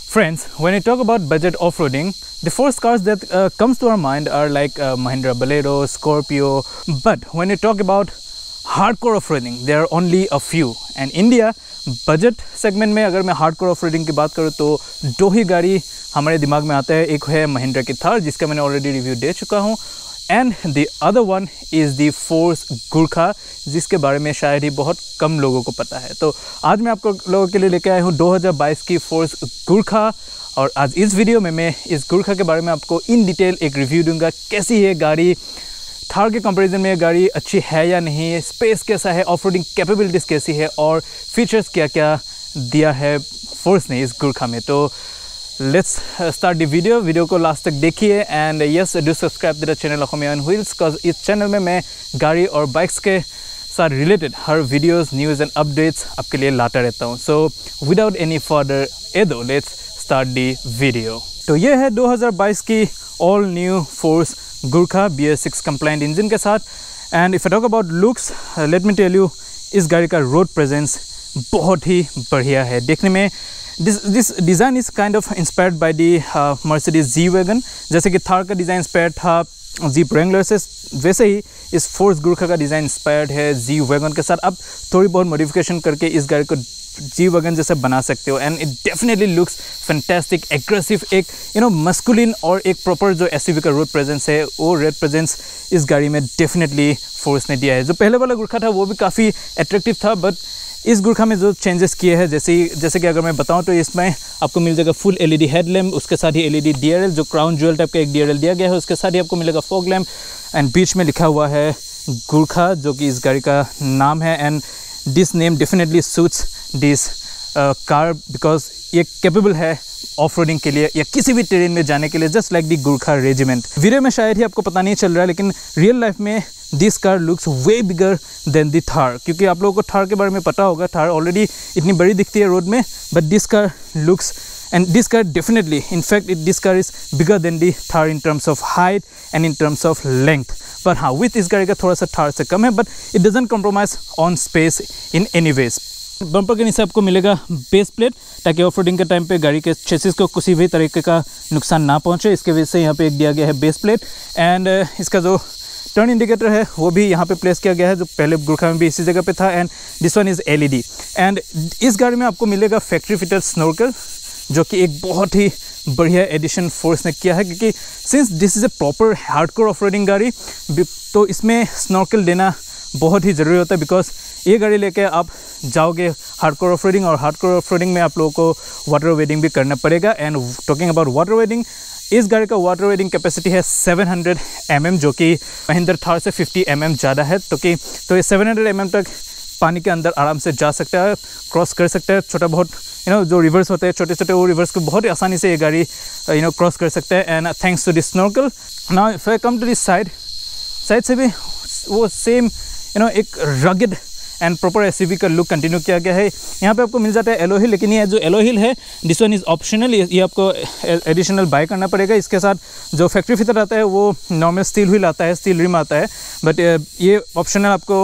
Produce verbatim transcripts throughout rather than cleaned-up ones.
Friends, when we talk about budget off-roading, the first cars that uh, comes to our mind are like uh, Mahindra Bolero, Scorpio. But when we talk about hardcore off-roading, there are only a few. And India budget segment में अगर मैं hardcore off-roading की बात करूँ तो दो ही गाड़ी हमारे दिमाग में आता है. एक है महिंद्रा की थार जिसका मैंने ऑलरेडी रिव्यू दे चुका हूँ, and the other one is the Force Gurkha जिसके बारे में शायद ही बहुत कम लोगों को पता है. तो आज मैं आपको लोगों के लिए लेके आया हूँ दो हज़ार बाईस की फोर्स गुरखा, और आज इस वीडियो में मैं इस गुरखा के बारे में आपको इन डिटेल एक रिव्यू दूंगा. कैसी है गाड़ी, थार के कंपैरिजन में गाड़ी अच्छी है या नहीं, स्पेस कैसा है, ऑफ रोडिंग कैपेबिलिटीज़ कैसी है और फीचर्स क्या क्या दिया है फोर्स ने इस गुरखा में. तो let's start the video. Video को लास्ट तक देखिए and yes do subscribe the channel Ahomiya on wheels, because इस चैनल में मैं गाड़ी और बाइक्स के साथ रिलेटेड हर वीडियोस, न्यूज़ एंड अपडेट्स आपके लिए लाता रहता हूँ. So without any further ado let's start the video. तो ये है दो हज़ार बाईस की all new Force Gurkha B S six compliant engine के साथ. And if I talk about looks, let me tell you, इस गाड़ी का रोड प्रेजेंस बहुत ही बढ़िया है. देखने में this this design is kind of inspired by the Mercedes G wagon. जैसे कि थार का डिज़ाइन इंस्पायर्ड था जीप रेंगलर से, वैसे ही इस फोर्स गुरखा का डिज़ाइन इंस्पायर्ड है जी वैगन के साथ. अब थोड़ी बहुत मॉडिफिकेशन करके इस गाड़ी को जी वैगन जैसे बना सकते हो, and it definitely looks fantastic, aggressive, एक यू नो मस्कुलिन और एक प्रॉपर जो एसयूवी का रोड प्रेजेंस है वो रोड प्रेजेंस इस गाड़ी में डेफिनेटली फोर्स ने दिया है. जो पहले वाला गुरखा था वो भी काफ़ी अट्रैक्टिव था, बट इस गुरखा में जो चेंजेस किए हैं, जैसे जैसे कि अगर मैं बताऊं तो इसमें आपको मिल जाएगा फुल एलईडी हेडलैम्प, उसके साथ ही एलईडी डीआरएल जो क्राउन ज्वेल टाइप का एक डीआरएल दिया गया है, उसके साथ ही आपको मिलेगा फॉग लैम्प, एंड बीच में लिखा हुआ है गुरखा जो कि इस गाड़ी का नाम है. And this name definitely suits this car because ये कैपेबल है ऑफ रोडिंग के लिए या किसी भी टेरेन में जाने के लिए, just like the Gurkha regiment. वीडियो में शायद ही आपको पता नहीं चल रहा है, लेकिन रियल लाइफ में this car looks way bigger than the Thar. क्योंकि आप लोगों को थार के बारे में पता होगा, थार ऑलरेडी इतनी बड़ी दिखती है रोड में, but this car looks and this car definitely, in fact this car is bigger than the Thar in terms of height and in terms of length. पर हाँ, विथ इस गाड़ी का थोड़ा सा थार से कम है, but it doesn't compromise on space in any ways. Bumper के नीचे आपको मिलेगा बेस प्लेट, ताकि ऑफ रोडिंग के टाइम पे गाड़ी के चेसिस को किसी भी तरीके का नुकसान ना पहुंचे. इसके वजह से यहाँ पे एक दिया गया है बेस प्लेट, एंड इसका जो टर्न इंडिकेटर है वो भी यहाँ पे प्लेस किया गया है, जो पहले गुरखा में भी इसी जगह पे था. And this one is LED. एंड इस गाड़ी में आपको मिलेगा फैक्ट्री फिटेड स्नॉर्कल, जो कि एक बहुत ही बढ़िया एडिशन फोर्स ने किया है, क्योंकि since this is a proper hardcore off roading गाड़ी, तो इसमें स्नॉर्कल देना बहुत ही ज़रूरी होता है. बिकॉज ये गाड़ी लेके आप जाओगे हार्डकोर ऑफ रोडिंग, और हार्डकोर ऑफ रोडिंग में आप लोगों को वाटर वेडिंग भी करना पड़ेगा. And talking about water wading, इस गाड़ी का वाटर वेडिंग कैपेसिटी है सात सौ एम एम, जो कि महिंद्रा थार से पचास एम एम ज़्यादा है. तो कि तो ये सात सौ एम एम तक पानी के अंदर आराम से जा सकता है, क्रॉस कर सकता है. छोटा बहुत यू नो जो रिवर्स होते हैं छोटे छोटे, वो रिवर्स को बहुत ही आसानी से ये गाड़ी यू नो क्रॉस कर सकता है. And thanks to this snorkel. Now if I come to this side, side से भी वो सेम यू नो एक रगड एंड प्रॉपर एसयूवी का लुक कंटिन्यू किया गया है. यहाँ पे आपको मिल जाता है एलो हिल, लेकिन ये जो एलो हिल है दिस वन इज़ ऑप्शनल, ये आपको एडिशनल बाय करना पड़ेगा. इसके साथ जो फैक्ट्री फिटर आता है वो नॉर्मल स्टील व्हील आता है, स्टील रिम आता है, बट ये ऑप्शनल आपको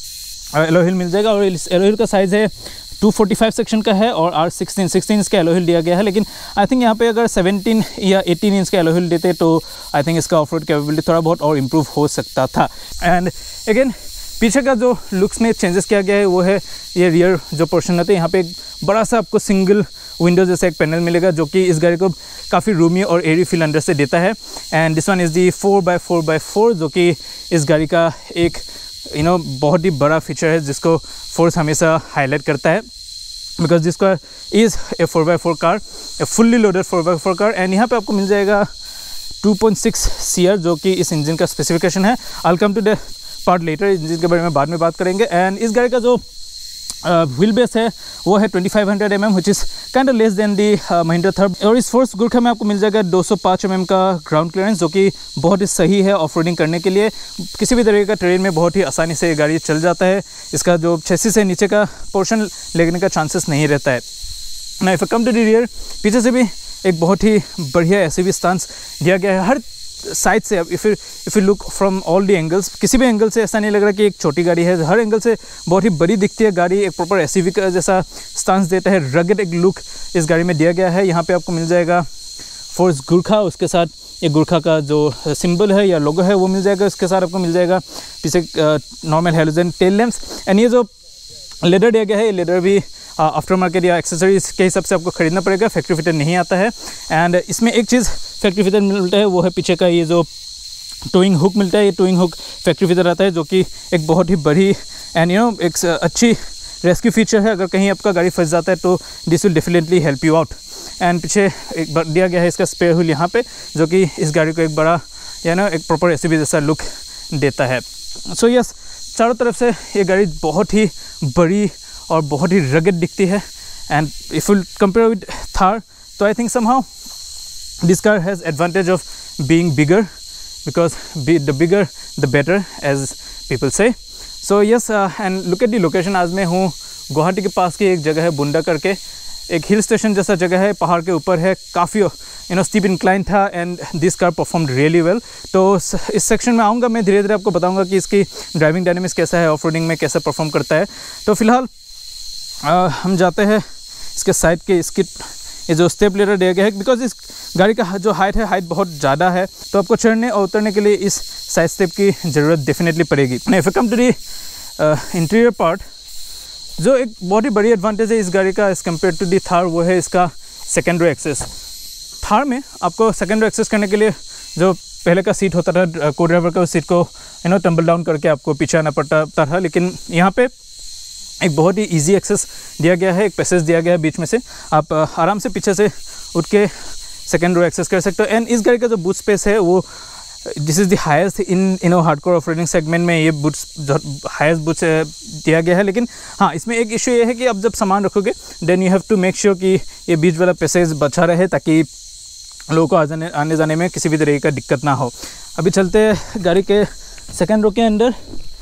एलो हिल मिल जाएगा. और इस एलो हिल का साइज़ है दो सौ पैंतालीस सेक्शन का है और आर सिक्सटीन सिक्सटीन इंच का एलो हिल दिया गया है. लेकिन आई थिंक यहाँ पे अगर सत्रह या अठारह इंच का एलो हिल देते तो आई थिंक इसका ऑफ रोड कैपेबिलिटी थोड़ा बहुत और इम्प्रूव हो सकता था. एंड अगेन पीछे का जो लुक्स में चेंजेस किया गया है वो है ये रियर जो पोर्शन होता है, यहाँ पे एक बड़ा सा आपको सिंगल विंडो जैसा एक पैनल मिलेगा, जो कि इस गाड़ी को काफ़ी रूमी और एरी फील अंदर से देता है. And this one is the four by four by four, जो कि इस गाड़ी का एक यू नो बहुत ही बड़ा फीचर है जिसको फोर्स हमेशा हाईलाइट करता है, because this car is a four by four car, a fully loaded four by four car. And यहाँ पे आपको मिल जाएगा two point six C R, जो कि इस इंजन का स्पेसिफिकेशन है. I will come to the part later, engine के बारे में बाद में बात करेंगे. एंड इस गाड़ी का जो व्हील बेस है वो है पच्चीस सौ M M, which is kind of less than the Mahindra Thar. और इस फोर्स गुरखा में आपको मिल जाएगा दो सौ पाँच एम एम का ग्राउंड क्लियरेंस, जो कि बहुत ही सही है ऑफ रोडिंग करने के लिए. किसी भी तरीके का ट्रेन में बहुत ही आसानी से ये गाड़ी चल जाता है. इसका जो चेसिस है नीचे का पोर्शन लगने का चांसेस नहीं रहता है. Now if come to the rear, पीछे से भी एक बहुत ही बढ़िया एसयूवी स्टांस दिया गया है. हर साइड से if you if you look from all the angles, किसी भी एंगल से ऐसा नहीं लग रहा कि एक छोटी गाड़ी है, हर एंगल से बहुत ही बड़ी दिखती है गाड़ी, एक प्रॉपर एसयूवी का जैसा स्टांस देता है, रगड एक लुक इस गाड़ी में दिया गया है। यहाँ पे आपको मिल जाएगा फोर्स गुरखा, उसके साथ ये गुरखा का जो सिंबल है या लोगो है वो मिल जाएगा, उसके साथ आपको मिल जाएगा पीछे normal halogen tail lamps. And ये जो लेदर दिया गया है, ये लेदर भी आफ्टर मार्केट या एक्सेसरीज के हिसाब से आपको खरीदना पड़ेगा, फैक्ट्री फिटेड नहीं आता है। एंड इसमें एक चीज़ फैक्ट्री फिटेड मिलता है, वो है पीछे का ये जो टोइंग हुक मिलता है, ये टोइंग हुक फैक्ट्री फिटेड आता है, जो कि एक बहुत ही बड़ी एंड यू नो एक अच्छी रेस्क्यू फीचर है। अगर कहीं आपका गाड़ी फंस जाता है तो this will definitely help you out. And पीछे एक बार दिया गया है इसका स्पेयर व्हील यहाँ पे, जो कि इस गाड़ी को एक बड़ा या ना एक प्रॉपर एसयूवी जैसा लुक देता है। सो so यस, चारों तरफ से ये गाड़ी बहुत ही बड़ी और बहुत ही रगड दिखती है। And if you compare with Thar, तो I think somehow this car has advantage of being bigger, because the bigger the better as people say. So yes, and look at the location. आज मैं हूँ गुवाहाटी के पास की एक जगह है बुंडा करके, एक हिल स्टेशन जैसा जगह है, पहाड़ के ऊपर है, काफ़ी यू नो स्टीप इंक्लाइन था and this car performed really well. तो इस सेक्शन में आऊँगा मैं, धीरे धीरे आपको बताऊँगा कि इसकी ड्राइविंग डायनेमिक्स कैसा है, ऑफ रोडिंग में कैसे परफॉर्म करता है। तो फिलहाल आ, हम जाते हैं इसके साइड के, इसकी ये जो स्टेप लेडर दिया गया है, बिकॉज इस गाड़ी का जो हाइट है, हाइट बहुत ज़्यादा है, तो आपको चढ़ने और उतरने के लिए इस साइड स्टेप की ज़रूरत डेफिनेटली पड़ेगी। If you come to the interior part, जो एक बहुत ही बड़ी एडवांटेज है इस गाड़ी का as compare to the Thar, वो है इसका सेकेंड रो एक्सेस। थार में आपको सेकेंड रो एक्सेस करने के लिए जो पहले का सीट होता था, को ड्राइवर का, उस सीट को यू नो टम्बल डाउन करके आपको पीछे आना पड़ता था, लेकिन यहाँ पे एक बहुत ही इजी एक्सेस दिया गया है, एक पैसेज दिया गया है बीच में से, आप आराम से पीछे से उठ के सेकेंड रो एक्सेस कर सकते हो। एंड इस गाड़ी का जो बूट स्पेस है वो this is the highest in in hardcore off roading segment में, ये बूट्स हाईएस्ट बूट्स दिया गया है। लेकिन हाँ, इसमें एक इशू ये है कि अब जब सामान रखोगे then you have to make sure कि ये बीच वाला पैसेज बचा रहे, ताकि लोगों को आने आने जाने में किसी भी तरह का दिक्कत ना हो। अभी चलते हैं गाड़ी के सेकेंड रो के अंदर।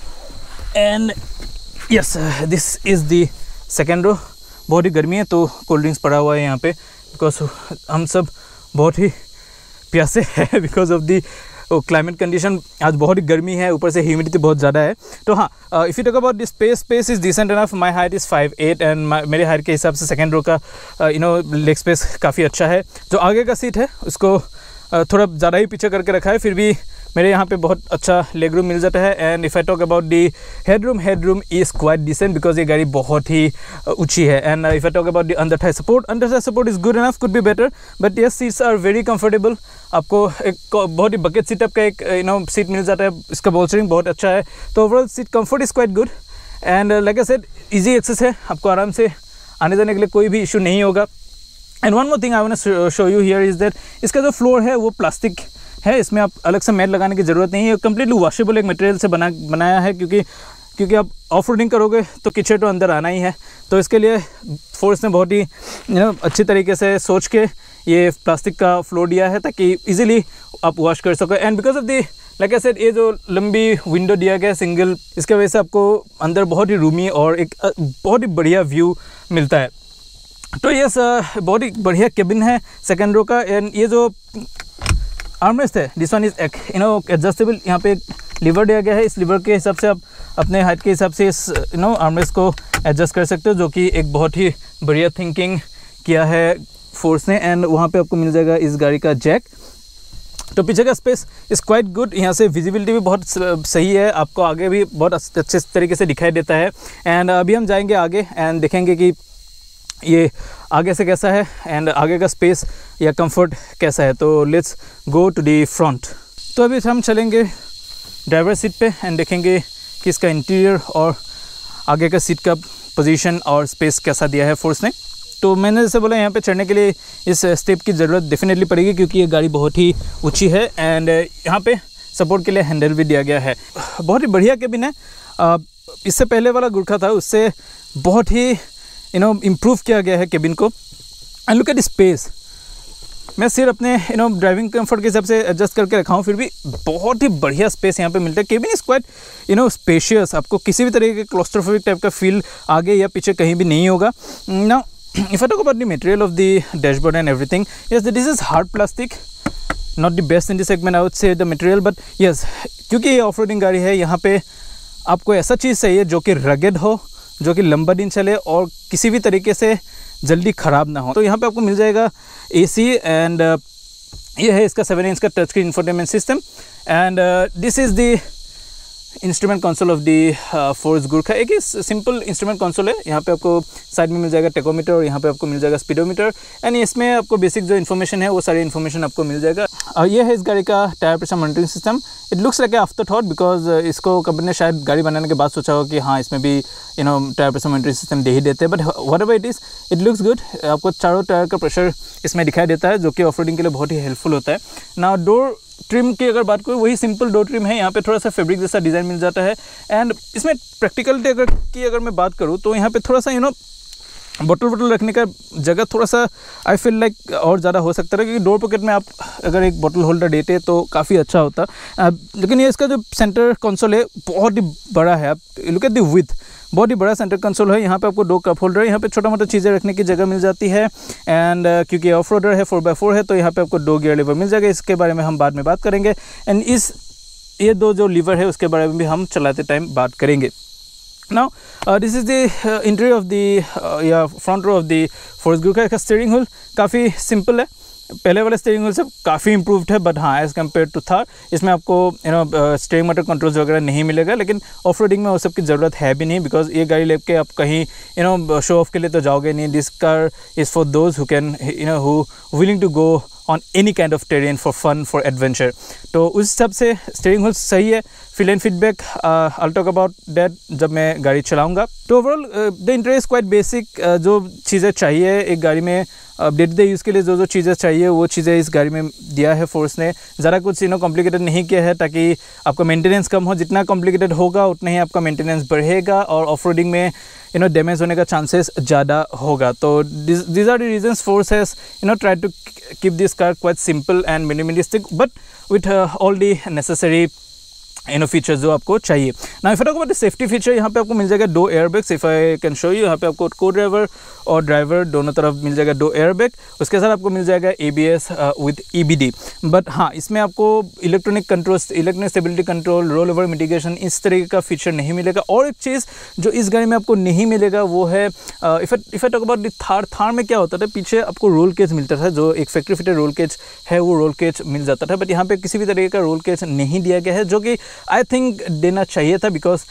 And yes, this is the second row. बहुत ही गर्मी है तो कोल्ड ड्रिंक्स पड़ा हुआ है यहाँ पे, बिकॉज हम सब बहुत ही प्यासे हैं because of the climate condition. आज बहुत ही गर्मी है, ऊपर से ह्यूमिडिटी बहुत ज़्यादा है। तो हाँ, if you talk about this space, space is decent enough. My height is five eight and मेरे हाइट के हिसाब से सेकेंड रो का यू नो लेग स्पेस काफ़ी अच्छा है। जो आगे का सीट है उसको uh, थोड़ा ज़्यादा ही पीछे करके रखा है, फिर भी मेरे यहाँ पे बहुत अच्छा लेग रूम मिल जाता है। And if I talk about the head room, head room is quite decent because ये गाड़ी बहुत ही ऊँची है। And if I talk about the under thigh support, under thigh support is good enough, could be better, but yes seats are very comfortable. आपको एक बहुत ही bucket sit-up का एक यू नो सीट मिल जाता है, इसका बोल्स्टरिंग बहुत अच्छा है, तो overall seat comfort is quite good. And like I said, easy access है, आपको आराम से आने जाने के लिए कोई भी इशू नहीं होगा। And one more thing I want to show you here is that इसका जो फ्लोर है वो प्लास्टिक है, इसमें आप अलग से मैट लगाने की ज़रूरत नहीं है, कम्प्लीटली वॉशेबल एक मटेरियल से बना बनाया है, क्योंकि क्योंकि आप ऑफ रोडिंग करोगे तो कीचड़ तो अंदर आना ही है। तो इसके लिए फोर्स ने बहुत ही यू नो अच्छी तरीके से सोच के ये प्लास्टिक का फ्लोर दिया है, ताकि इजीली आप वॉश कर सको। And because of the like I said, ये जो लंबी विंडो दिया गया है सिंगल, इसके वजह से आपको अंदर बहुत ही रूमी और एक बहुत ही बढ़िया व्यू मिलता है। तो यस, बहुत ही बढ़िया केबिन है सेकेंड रो का। एंड ये जो आर्मरेस्ट है, this one is you know adjustable, यहाँ पे एक लीवर दिया गया है, इस लीवर के हिसाब से आप अपने हाइट के हिसाब से इस यू नो आर्मरेस्ट को एडजस्ट कर सकते हो, जो कि एक बहुत ही बढ़िया थिंकिंग किया है फोर्स ने। एंड वहाँ पे आपको मिल जाएगा इस गाड़ी का जैक। तो पीछे का स्पेस इज़ क्वाइट गुड, यहाँ से विजिबिलिटी भी बहुत सही है, आपको आगे भी बहुत अच्छे तरीके से दिखाई देता है। एंड अभी हम जाएंगे आगे एंड देखेंगे कि ये आगे से कैसा है एंड आगे का स्पेस या कंफर्ट कैसा है। तो let's go to the front. तो अभी हम चलेंगे ड्राइवर सीट पे एंड देखेंगे कि इसका इंटीरियर और आगे का सीट का पोजीशन और स्पेस कैसा दिया है फोर्स ने। तो मैंने जैसे बोला, यहाँ पे चढ़ने के लिए इस स्टेप की ज़रूरत डेफिनेटली पड़ेगी, क्योंकि ये गाड़ी बहुत ही ऊँची है। एंड यहाँ पे सपोर्ट के लिए हैंडल भी दिया गया है। बहुत ही बढ़िया केबिन है। इससे पहले वाला गुरखा था, उससे बहुत ही यू नो इम्प्रूव किया गया है केबिन को। एंड लुक एट स्पेस, मैं सिर्फ अपने यू नो ड्राइविंग कंफर्ट के हिसाब से एडजस्ट करके रखा हूँ, फिर भी बहुत ही बढ़िया स्पेस यहाँ पे मिलता है। Cabin is quite you know spacious, आपको किसी भी तरह के क्लोस्ट्रोफोबिक टाइप का फील आगे या पीछे कहीं भी नहीं होगा। Now if I talk about the material of the dashboard and everything, yes this is hard plastic, not the best in the segment I would say the material, but yes, क्योंकि ये of roading गाड़ी है, यहाँ पे आपको ऐसा चीज़ चाहिए जो कि रगेड हो, जो कि लंबा दिन चले और किसी भी तरीके से जल्दी ख़राब ना हो। तो यहाँ पे आपको मिल जाएगा एसी एंड ये है इसका सेवन इंच का touch screen infotainment system and this is the instrument console of the Force Gurkha. एक ही सिंपल इंस्ट्रूमेंट कंसोल है। यहाँ पे आपको साइड में मिल जाएगा टेकोमीटर और यहाँ पे आपको मिल जाएगा स्पीडोमीटर एंड इसमें आपको बेसिक जो इन्फॉर्मेशन है वो सारी इन्फॉर्मेशन आपको मिल जाएगा। और ये है इस गाड़ी का tyre pressure monitoring system. It looks like a after thought because इसको कंपनी ने शायद गाड़ी बनाने के बाद सोचा हो कि हाँ इसमें भी you know tyre pressure monitoring system दे ही देते हैं, but whatever it is it looks good. आपको चारों टायर का प्रेशर इसमें दिखाई देता है जो कि ऑफ रोडिंग के लिए बहुत ही हेल्पफुल होता है। ना डोर ट्रिम की अगर बात करूँ, वही सिंपल डोर ट्रिम है। यहाँ पे थोड़ा सा फैब्रिक जैसा डिज़ाइन मिल जाता है एंड इसमें प्रैक्टिकलिटी अगर की अगर मैं बात करूँ तो यहाँ पे थोड़ा सा यू नो बोतल वोटल रखने का जगह थोड़ा सा आई फील लाइक और ज़्यादा हो सकता है, क्योंकि डोर पॉकेट में आप अगर एक बोतल होल्डर देते तो काफ़ी अच्छा होता। uh, लेकिन ये इसका जो सेंटर कंसोल है बहुत ही बड़ा है। आप लुक एट द विथ, बहुत ही बड़ा सेंटर कंसोल है। यहाँ पे आपको दो कप होल्डर है, यहाँ पे छोटा मोटा चीज़ें रखने की जगह मिल जाती है एंड uh, क्योंकि ऑफ रोडर है फोर बाई फोर है तो यहाँ पे आपको दो गियर लीवर मिल जाएगा। इसके बारे में हम बाद में बात करेंगे एंड इस ये दो जो लीवर है उसके बारे में भी हम चलाते टाइम बात करेंगे। Now uh, this is the uh, interior of the uh, yeah front row of the Force Gurkha का स्टीयरिंग व्हील काफ़ी सिंपल है। पहले वाले स्टीयरिंग व्हील से काफ़ी इंप्रूव्ड है, बट हाँ एज़ कम्पेयर टू थार इसमें आपको you know steering motor controls वगैरह नहीं मिलेगा। लेकिन ऑफ रोडिंग में वो सब की ज़रूरत है भी नहीं, बिकॉज ये गाड़ी लेके आप कहीं यू नो शो ऑफ के लिए तो जाओगे नहीं। This car is for those who can you know who willing to go on any kind of terrain for fun for adventure. तो उस हिसाब से स्टीयरिंग व्हील सही है। Feel and feedback I talk about that जब मैं गाड़ी चलाऊंगा। तो overall the interior is quite basic. जो चीज़ें चाहिए एक गाड़ी में डे टू डे यूज़ के लिए, जो जो चीज़ें चाहिए वो चीज़ें इस गाड़ी में दिया है फोर्स ने। ज़रा कुछ यू नो कॉम्प्लिकेटेड नहीं किया है ताकि आपका मेंटेनेंस कम हो। जितना कॉम्प्लिकेटेड होगा उतना ही आपका मेंटेनेंस बढ़ेगा और ऑफ रोडिंग में यू नो डैमेज होने का चांसेस ज़्यादा होगा। तो this are the reasons Force has you know try to keep this car quite simple and minimalistic but with all the necessary you know features जो आपको चाहिए। Now if I talk about the safety feature, यहाँ पे आपको मिल जाएगा दो airbags. If I can show you, यहाँ पे आपको को ड्राइवर और ड्राइवर दोनों तरफ मिल जाएगा दो एयरबैग। उसके साथ आपको मिल जाएगा एबीएस विद ईबीडी। बट हाँ इसमें आपको electronic control, electronic stability control, roll over mitigation इस तरीके का फीचर नहीं मिलेगा। और एक चीज़ जो इस गाड़ी में आपको नहीं मिलेगा वो है if if I talk about the Thar Thar में क्या होता था, पीछे आपको रोल केज मिलता था, जो एक फैक्ट्री फिटेड रोल केज है वो रोल केज मिल जाता था। बट यहाँ पे किसी भी तरीके का रोल केज नहीं दिया गया है, जो कि आई थिंक देना चाहिए था, बिकॉज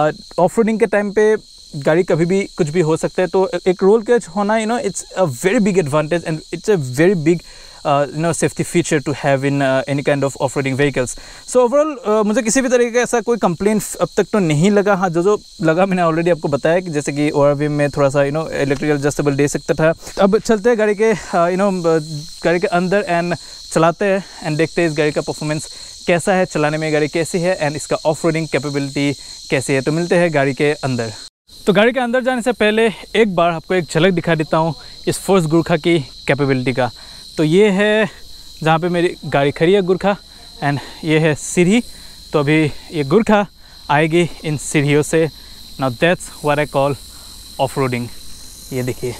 ऑफ रोडिंग के टाइम पे गाड़ी कभी भी कुछ भी हो सकता है। तो एक रोल केज होना you know it's a very big advantage and it's a very big you know safety feature to have in any kind of off roading vehicles. So overall मुझे किसी भी तरीके का ऐसा कोई कंप्लेन अब तक तो नहीं लगा। हाँ जो जो लगा मैंने ऑलरेडी आपको बताया कि जैसे कि ओआरवी में थोड़ा सा यू नो इलेक्ट्रिकल एडजस्टेबल दे सकता था। अब चलते हैं गाड़ी के यू नो गाड़ी के अंदर एंड चलाते हैं एंड देखते हैं इस गाड़ी का परफॉर्मेंस कैसा है, चलाने में गाड़ी कैसी है एंड इसका ऑफ रोडिंग कैपेबिलिटी कैसी है। तो मिलते हैं गाड़ी के अंदर। तो गाड़ी के अंदर जाने से पहले एक बार आपको एक झलक दिखा देता हूँ इस फोर्स गुरखा की कैपेबिलिटी का। तो ये है जहाँ पे मेरी गाड़ी खड़ी है गुरखा एंड ये है सीढ़ी। तो अभी ये गुरखा आएगी इन सीढ़ियों से। Now that's what I call off roading. ये देखिए,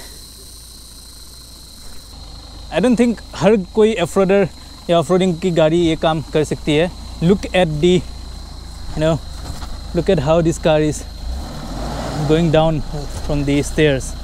आई डोंट थिंक हर कोई ऑफ रोडर या ऑफ रोडिंग की गाड़ी ये काम कर सकती है। Look at the you know look at how this car is going down from the stairs.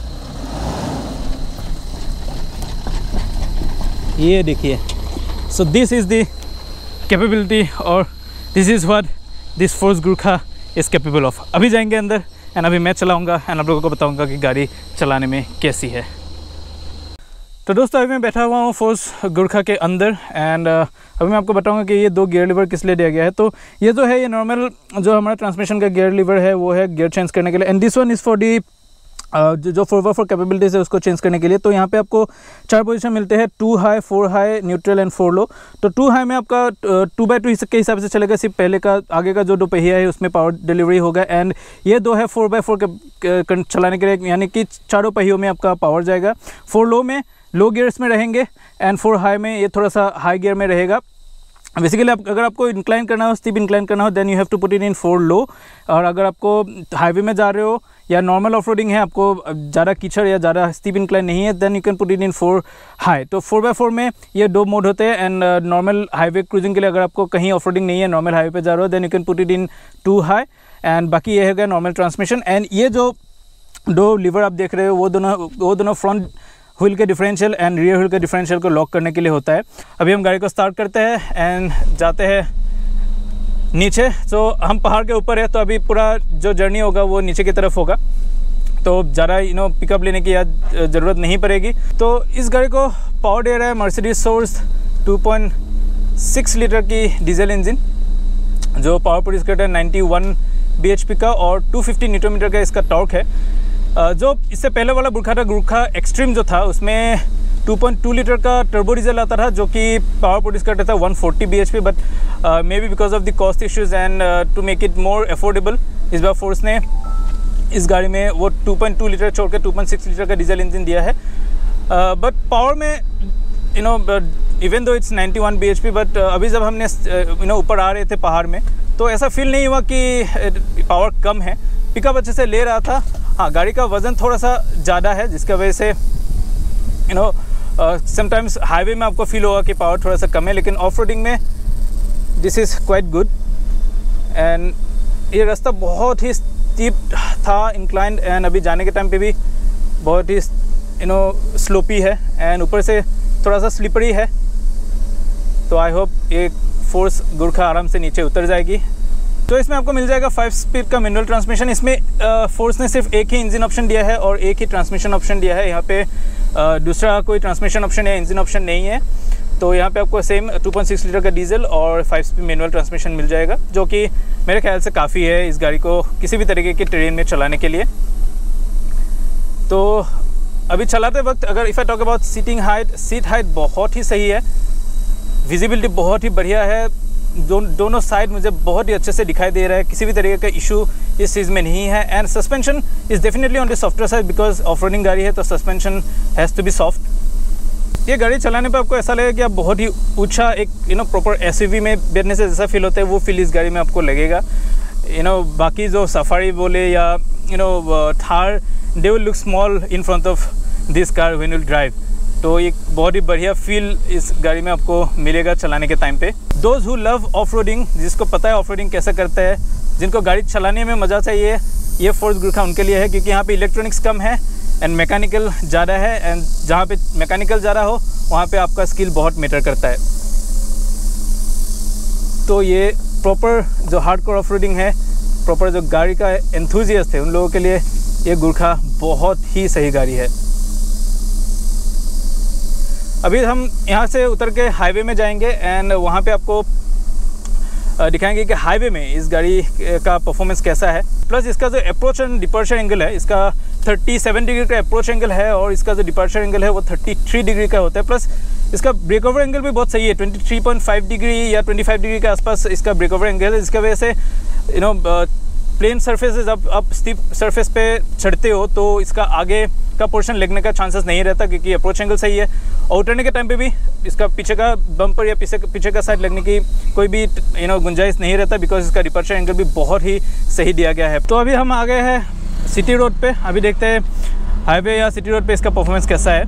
ये देखिए, so this is the capability और this is what this Force Gurkha is capable of. अभी जाएंगे अंदर एंड अभी मैं चलाऊंगा एंड आप लोगों को बताऊंगा कि गाड़ी चलाने में कैसी है। तो दोस्तों अभी मैं बैठा हुआ हूँ फोर्स गुरखा के अंदर एंड uh, अभी मैं आपको बताऊंगा कि ये दो गियर लीवर किस लिए दिया गया है। तो ये जो है ये नॉर्मल जो हमारा ट्रांसमिशन का गियर लीवर है वो है गियर चेंज करने के लिए and this one is for the जो फोर बाई फोर कैपेबिलिटीज़ है उसको चेंज करने के लिए। तो यहाँ पे आपको चार पोजीशन मिलते हैं, two high, four high, neutral and four low. तो टू हाई में आपका टू बाई टू के हिसाब से चलेगा, सिर्फ पहले का आगे का जो दो पहिया है उसमें पावर डिलीवरी होगा एंड ये दो है फोर बाई फोर चलाने के लिए, यानी कि चारों पहियों में आपका पावर जाएगा। फोर लो में लो गियर्स में रहेंगे एंड फोर हाई में ये थोड़ा सा हाई गियर में रहेगा बेसिकली आप अगर आपको इंक्लाइन करना हो, स्टीप इंक्लाइन करना हो, then you have to put it in four low. और अगर आपको हाईवे में जा रहे हो या नॉर्मल ऑफ रोडिंग है, आपको ज़्यादा कीचड़ या ज़्यादा स्टीप इंक्लाइन नहीं है, then you can put it in four high. तो फोर बाई फोर में ये दो मोड होते हैं। एंड नॉर्मल हाईवे क्रूजिंग के लिए अगर आपको कहीं ऑफ रोडिंग नहीं है, नॉर्मल हाईवे पे जा रहे हो, then you can put it in two high. And बाकी ये है गया नॉर्मल ट्रांसमिशन। एंड ये जो दो लीवर आप देख रहे हो वो दोनों वो दोनों फ्रंट व्हील के डिफरेंशियल एंड रियर व्हील के डिफरेंशियल को लॉक करने के लिए होता है। अभी हम गाड़ी को स्टार्ट करते हैं एंड जाते हैं नीचे। तो हम पहाड़ के ऊपर है, तो अभी पूरा जो जर्नी होगा वो नीचे की तरफ होगा, तो ज़्यादा यू नो पिकअप लेने की याद ज़रूरत नहीं पड़ेगी। तो इस गाड़ी को पावर दे रहा है Mercedes source two point six litre की डीजल इंजन, जो पावर प्रोड्यूस करता है ninety one B H P का और टू फिफ्टी न्यूटन मीटर का इसका टॉर्क है। जो इससे पहले वाला गुरखा था, गुरखा एक्सट्रीम जो था, उसमें टू पॉइंट टू लीटर का टर्बो डीजल आता था जो कि पावर प्रोड्यूस करता था one forty B H P. But maybe because of the cost issues and to make it more affordable, इस बार फोर्स ने इस गाड़ी में वो टू पॉइंट टू लीटर छोड़ के टू पॉइंट सिक्स लीटर का डीजल इंजन दिया है। बट uh, पावर में you know even though it's ninety one B H P, but अभी जब हमने यू नो ऊपर आ रहे थे पहाड़ में, तो ऐसा फील नहीं हुआ कि पावर कम है, पिकअप अच्छे से ले रहा था। हाँ, गाड़ी का वज़न थोड़ा सा ज़्यादा है, जिसका वजह से यू नो समटाइम्स हाईवे में आपको फील होगा कि पावर थोड़ा सा कम है, लेकिन ऑफ रोडिंग में this is quite good. And ये रास्ता बहुत ही स्टीप था, इंक्लाइंड, एंड अभी जाने के टाइम पे भी बहुत ही यू नो स्लोपी है एंड ऊपर से थोड़ा सा स्लिपरी है। तो आई होप ये फोर्स गुरखा आराम से नीचे उतर जाएगी। तो इसमें आपको मिल जाएगा फाइव स्पीड का मैनुअल ट्रांसमिशन। इसमें फोर्स ने सिर्फ एक ही इंजन ऑप्शन दिया है और एक ही ट्रांसमिशन ऑप्शन दिया है। यहाँ पे दूसरा कोई ट्रांसमिशन ऑप्शन या इंजन ऑप्शन नहीं है। तो यहाँ पे आपको same two point six litre का डीजल और फाइव स्पीड मैनुअल ट्रांसमिशन मिल जाएगा, जो कि मेरे ख्याल से काफ़ी है इस गाड़ी को किसी भी तरीके के टेरेन में चलाने के लिए। तो अभी चलाते वक्त अगर if I talk about seating height, seat height बहुत ही सही है, विजिबिलिटी बहुत ही बढ़िया है, दो, दोनों साइड मुझे बहुत ही अच्छे से दिखाई दे रहा है, किसी भी तरीके का इशू इस चीज़ में नहीं है। And suspension is definitely on the software side, because off roading गाड़ी है तो suspension has to be soft. ये गाड़ी चलाने पे आपको ऐसा लगेगा कि आप बहुत ही ऊंचा एक यू नो प्रॉपर एसयूवी में बैठने से जैसा फील होता है, वो फील इस गाड़ी में आपको लगेगा। यू नो बाकी जो सफारी बोले या you know Thar, they will look small in front of this car when you drive. तो एक बहुत ही बढ़िया फील इस गाड़ी में आपको मिलेगा चलाने के टाइम पे। Those who love off roading, जिसको पता है ऑफ रोडिंग कैसे करते हैं, जिनको गाड़ी चलाने में मज़ा चाहिए, ये फोर्स गुरखा उनके लिए है, क्योंकि यहाँ पे इलेक्ट्रॉनिक्स कम है एंड मैकेनिकल ज़्यादा है। एंड जहाँ पे मैकेनिकल ज़्यादा हो वहाँ पे आपका स्किल बहुत मैटर करता है। तो ये प्रॉपर जो हार्डकोर ऑफ रोडिंग है, प्रॉपर जो गाड़ी का एंथुजियास्ट है, उन लोगों के लिए ये गुरखा बहुत ही सही गाड़ी है। अभी हम यहाँ से उतर के हाईवे में जाएंगे एंड वहाँ पे आपको दिखाएंगे कि हाईवे में इस गाड़ी का परफॉर्मेंस कैसा है। प्लस इसका जो अप्रोच एंड डिपार्चर एंगल है, इसका सैंतीस डिग्री का अप्रोच एंगल है और इसका जो डिपार्चर एंगल है वो तैंतीस डिग्री का होता है। प्लस इसका ब्रेक ओवर एंगल भी बहुत सही है, तेईस पॉइंट पाँच डिग्री या पच्चीस डिग्री के आसपास इसका ब्रेक ओवर एंगल है, जिसकी वजह से यू नो प्लेन सरफेस जब आप स्टीप सरफेस पे चढ़ते हो तो इसका आगे का पोर्शन लगने का चांसेस नहीं रहता, क्योंकि अप्रोच एंगल सही है। और उतरने के टाइम पे भी इसका पीछे का बम्पर या पीछे पीछे का साइड लगने की कोई भी यू नो गुंजाइश नहीं रहता, बिकॉज इसका डिपार्चर एंगल भी बहुत ही सही दिया गया है। तो अभी हम आ गए हैं सिटी रोड पे। अभी देखते हैं हाईवे या सिटी रोड पे इसका परफॉर्मेंस कैसा है।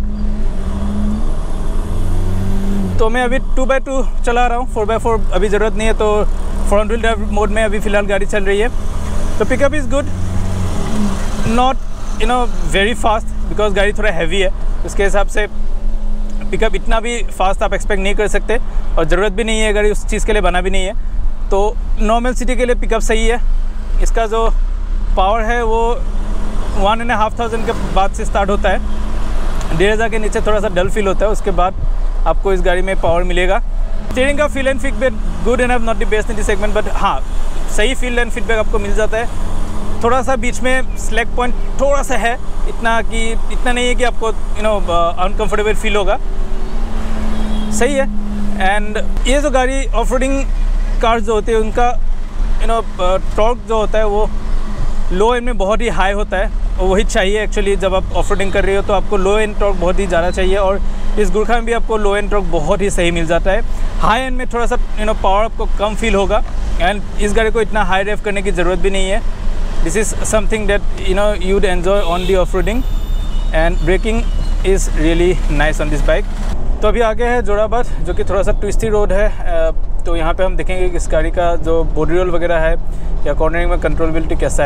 तो मैं अभी टू बाई टू चला रहा हूँ, फोर बाई फोर अभी ज़रूरत नहीं है, तो फ्रंट व्हील ड्राइव मोड में अभी फ़िलहाल गाड़ी चल रही है। तो pickup is good, not you know very fast, because गाड़ी थोड़ा हैवी है, उसके हिसाब से पिकअप इतना भी फास्ट आप एक्सपेक्ट नहीं कर सकते और ज़रूरत भी नहीं है, गाड़ी उस चीज़ के लिए बना भी नहीं है। तो नॉर्मल सिटी के लिए पिकअप सही है। इसका जो पावर है वो वन एंड हाफ थाउजेंड के बाद से स्टार्ट होता है, डेढ़ हज़ार के नीचे थोड़ा सा डल फील होता है, उसके बाद आपको इस गाड़ी में पावर मिलेगा। स्टीयरिंग का feel and feedback good and not the best in this segment, but हाँ सही फील एंड फीडबैक आपको मिल जाता है। थोड़ा सा बीच में स्लैक पॉइंट थोड़ा सा है, इतना कि इतना नहीं है कि आपको यू नो अनकम्फर्टेबल फील होगा, सही है। एंड ये जो गाड़ी ऑफ रोडिंग कार्स जो होती है उनका यू नो टॉर्क जो होता है वो लो एंड में बहुत ही हाई होता है, और वही चाहिए एक्चुअली जब आप ऑफ रोडिंग कर रहे हो, तो आपको लो एंड टॉर्क बहुत ही ज़्यादा चाहिए। और इस गुरखा में भी आपको लो एंड टॉर्क बहुत ही सही मिल जाता है। हाई एंड में थोड़ा सा यू नो पावर आपको कम फील होगा, एंड इस गाड़ी को इतना हाई रेव करने की ज़रूरत भी नहीं है। This is something that you know you would enjoy on the off roading, and braking is really nice on this bike. तो अभी आगे है जोराबाद, जो कि थोड़ा सा ट्विस्टी रोड है। तो यहाँ पे हम देखेंगे कि इस गाड़ी का जो बॉडी रोल वगैरह है या कॉर्नरिंग में कंट्रोलेबिलिटी कैसा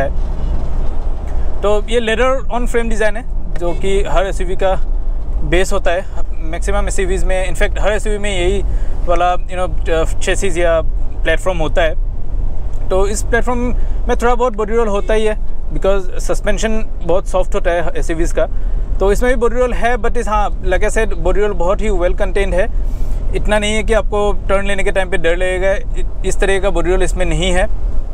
है। तो ये लेदर ऑन फ्रेम डिज़ाइन है, जो कि हर एसयूवी का बेस होता है। मैक्सिमम एसयूवीज़ में, इनफैक्ट हर एसयूवी में यही वाला यू नो चेसिस या प्लेटफॉर्म होता है। तो इस प्लेटफॉर्म में थोड़ा बहुत बॉडी रोल होता ही है, बिकॉज सस्पेंशन बहुत सॉफ्ट होता है एसयूवीज़ का। तो इसमें भी बॉडी रोल है, बट इस हाँ like I said body roll बहुत ही वेल कंटेन्ड है। इतना नहीं है कि आपको टर्न लेने के टाइम पे डर लगेगा, इस तरह का बॉडी रोल इसमें नहीं है।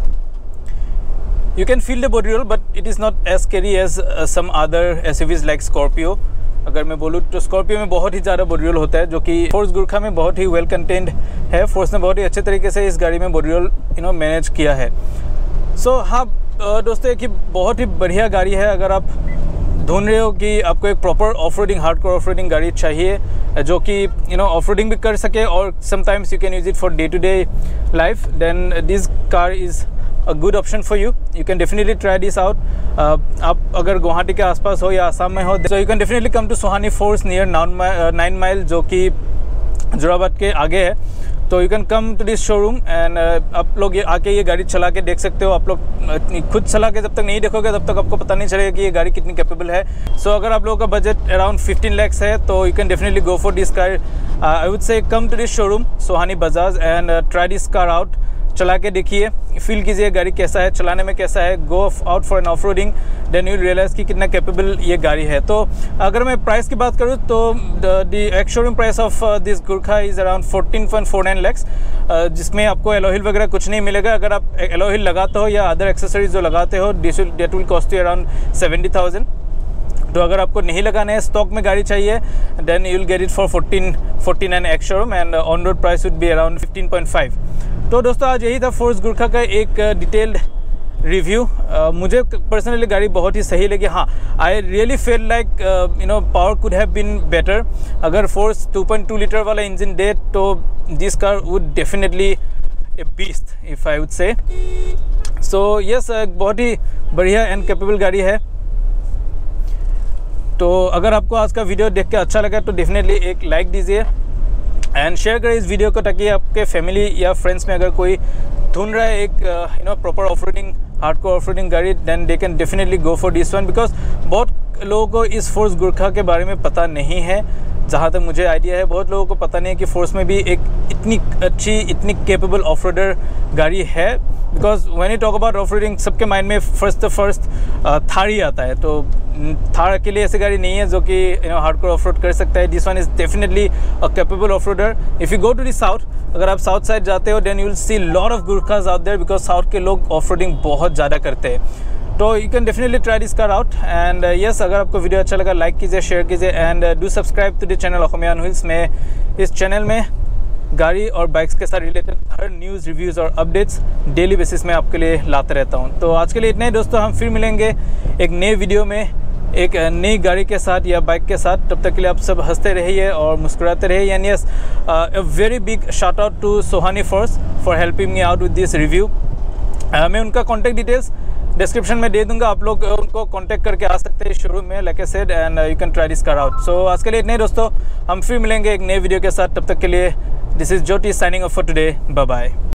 You can feel the body roll, but it is not as scary as some other SUVs like Scorpio. अगर मैं बोलूँ तो स्कॉर्पियो में बहुत ही ज़्यादा बॉडी रोल होता है, जो कि फोर्स गुरखा में बहुत ही वेल कंटेन्ड है। फोर्स ने बहुत ही अच्छे तरीके से इस गाड़ी में body roll you know manage किया है। सो so, हाँ दोस्तों, एक ही बहुत ही बढ़िया गाड़ी है। अगर आप ढूंढ रहे हो कि आपको एक proper off roading hardcore off roading गाड़ी चाहिए, जो कि यू नो ऑफ रोडिंग भी कर सके और sometimes you can use it for day to day life, then this car is a good option for you. You can definitely try this out. आप अगर गुवाहाटी के आसपास हो या आसाम में हो, so you can definitely come to Sohani Force near nine mile, जो कि जोराबाद के आगे है। तो you can come to this showroom and आप लोग ये आके ये गाड़ी चला के देख सकते हो। आप लोग खुद चला के जब तक नहीं देखोगे तब तक आपको पता नहीं चलेगा कि ये गाड़ी कितनी कैपेबल है। सो so, अगर आप लोगों का बजट अराउंड फिफ्टीन लैक्स है, तो you can definitely go for this car. I would say come to this showroom Sohani Bajaj and try this car out. चला के देखिए, फील कीजिए गाड़ी कैसा है, चलाने में कैसा है। Go out for an off roading, then you realise कि कितना कैपेबल ये गाड़ी है। तो अगर मैं प्राइस की बात करूँ तो the ex showroom price of this Gurkha is around fourteen point four nine lakhs, जिसमें आपको एलॉय व्हील वगैरह कुछ नहीं मिलेगा। अगर आप एलॉय व्हील लगाते हो या अदर एक्सेसरीज जो लगाते हो, this will that will cost you around seventy thousand. तो अगर आपको नहीं लगाना है, स्टॉक में गाड़ी चाहिए, then you will get it for fourteen forty nine ex showroom and on road price would be around fifteen point five. तो दोस्तों, आज यही था फोर्स गुरखा का एक डिटेल्ड रिव्यू। uh, मुझे पर्सनली गाड़ी बहुत ही सही लगी। हाँ, I really feel like you know power could have been better. अगर Force two point two litre वाला इंजन दे, तो this car would definitely A beast if I would say. So yes, बहुत ही बढ़िया एंड कैपेबल गाड़ी है। तो अगर आपको आज का वीडियो देख के अच्छा लगा तो डेफिनेटली एक लाइक दीजिए एंड शेयर करें इस वीडियो को, ताकि आपके फैमिली या फ्रेंड्स में अगर कोई ढूंढ रहा है एक you know proper off roading hardcore off roading गाड़ी, then they can definitely go for this one. Because बहुत लोगों को इस फोर्स गुरखा के बारे में पता नहीं है। जहाँ तक मुझे आइडिया है, बहुत लोगों को पता नहीं है कि फोर्स में भी एक इतनी अच्छी, इतनी कैपेबल ऑफ रोडर गाड़ी है। Because when you talk about off roading, सबके माइंड में फर्स्ट फर्स्ट थार ही आता है। तो थार अकेले ऐसी गाड़ी नहीं है जो कि you know hardcore off road कर सकता है। This one is definitely a capable off roader. If you go to the south, अगर आप साउथ साइड जाते हो, then you will see lot of Gurkhas out there, because south के लोग off roading बहुत ज़्यादा करते हैं। तो you can definitely try this car out and yes, अगर आपको वीडियो अच्छा लगा लाइक कीजिए, शेयर कीजिए and do subscribe to the channel Ahomiya on wheels. में इस चैनल में गाड़ी और बाइक्स के साथ रिलेटेड हर न्यूज़, रिव्यूज़ और अपडेट्स डेली बेसिस में आपके लिए लाते रहता हूँ। तो आज के लिए इतना ही दोस्तों, हम फिर मिलेंगे एक नए वीडियो में एक नई गाड़ी के साथ या बाइक के साथ। तब तक के लिए आप सब हंसते रहिए और मुस्कुराते रहिए। And yes, a very big shout out to Sohani Force for helping me out with this review. मैं उनका कॉन्टैक्ट डिटेल्स डिस्क्रिप्शन में दे दूंगा, आप लोग उनको कांटेक्ट करके आ सकते हैं शोरूम में, like I said, and you can try this car out. So आज के लिए इतने दोस्तों, हम फिर मिलेंगे एक नए वीडियो के साथ। तब तक के लिए this is Jyoti signing off for today. Bye bye.